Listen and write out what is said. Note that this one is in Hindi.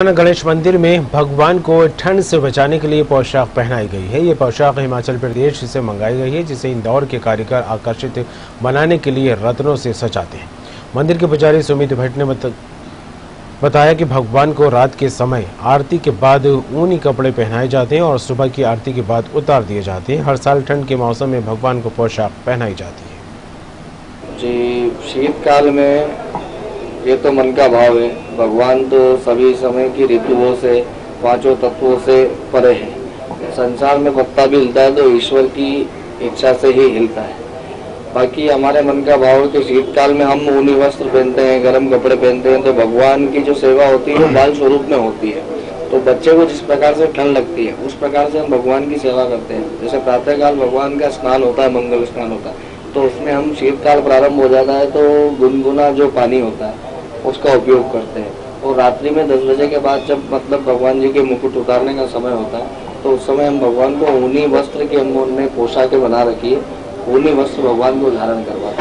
गणेश मंदिर में भगवान को ठंड से बचाने के लिए पोशाक पहनाई गई है। ये पोशाक हिमाचल प्रदेश से मंगाई गई है, जिसे इंदौर के कारीगर आकर्षित बनाने के लिए रत्नों से सजाते हैं। मंदिर के पुजारी सुमित भट्ट ने बताया कि भगवान को रात के समय आरती के बाद ऊनी कपड़े पहनाए जाते हैं और सुबह की आरती के बाद उतार दिए जाते हैं। हर साल ठंड के मौसम में भगवान को पोशाक पहनाई जाती है। जी, शीतकाल में ये तो मन का भाव है। भगवान तो सभी समय की ऋतुओं से, पांचों तत्वों से परे है। संसार में पत्ता भी हिलता है तो ईश्वर की इच्छा से ही हिलता है। बाकी हमारे मन का भाव है कि शीतकाल में हम ऊनी वस्त्र पहनते हैं, गर्म कपड़े पहनते हैं, तो भगवान की जो सेवा होती है वो बाल स्वरूप में होती है। तो बच्चे को जिस प्रकार से ठंड लगती है उस प्रकार से हम भगवान की सेवा करते हैं। जैसे प्रातःकाल भगवान का स्नान होता है, मंगल स्नान होता है, तो उसमें हम शीतकाल प्रारंभ हो जाता है तो गुनगुना जो पानी होता है उसका उपयोग करते हैं। और रात्रि में 10 बजे के बाद जब मतलब भगवान जी के मुकुट उतारने का समय होता है तो उस समय हम भगवान को ऊनी वस्त्र की हमने पोशाकें बना रखी है, ऊनी वस्त्र भगवान को धारण करवा